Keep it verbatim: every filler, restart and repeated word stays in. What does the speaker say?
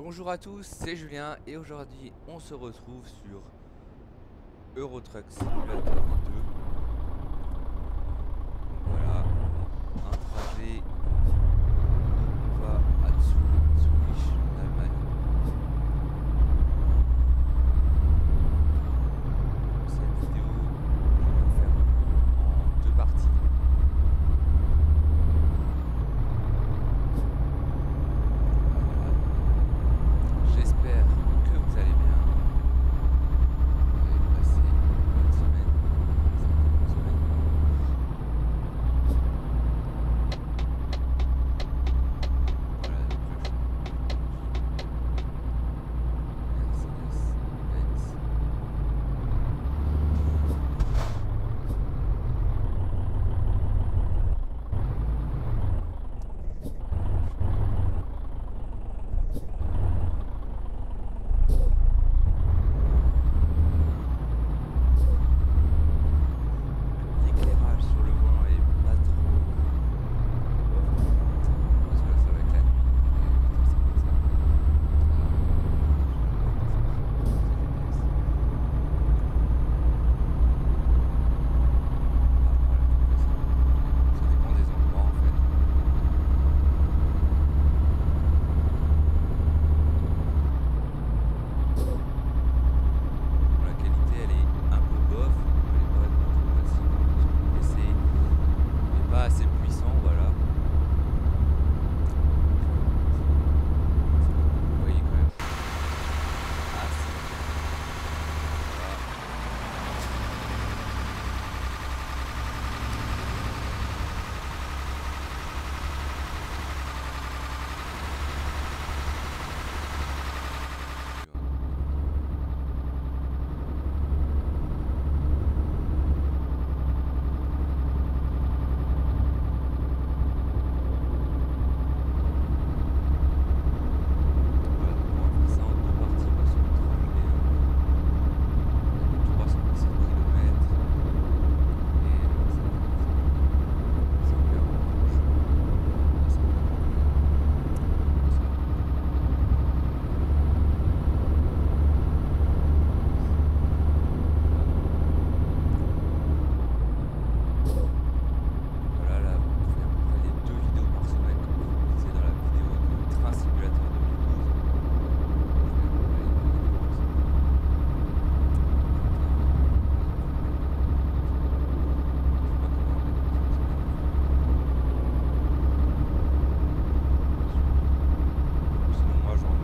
Bonjour à tous, c'est Julien et aujourd'hui on se retrouve sur Euro Truck Simulator deux. Voilà, un trajet, on va à Zurich en Allemagne. Cette vidéo, je vais la faire en deux parties. J'espère que vous allez bien. Vous avez passé une bonne semaine. Ça a été une bonne semaine. Voilà, donc là je suis Mercedes-Benz. L'éclairage sur le volant est pas trop off, parce que là ça va être la nuit. Je vais éviter ça comme ça. Ça dépend des endroits en fait. Bon, la qualité elle est un peu bof, elle est pas du tout facile sur le P C, il n'est pas assez puissant, voilà. Vous voyez quand même assez. Voilà. Voilà, donc on va faire ça en deux parties parce que le trajet euh, il y a trois cent dix-sept kilomètres et euh, ça fait cinq heures en marche. Là, ça va pas durer. Ça. Voilà, là on fait à peu près les deux vidéos par semaine comme je vous le disais dans la vidéo de Train Simulator deux mille douze. On fait à peu près les deux vidéos par semaine. Je sais pas combien on met dans cette semaine. Sinon moi j'en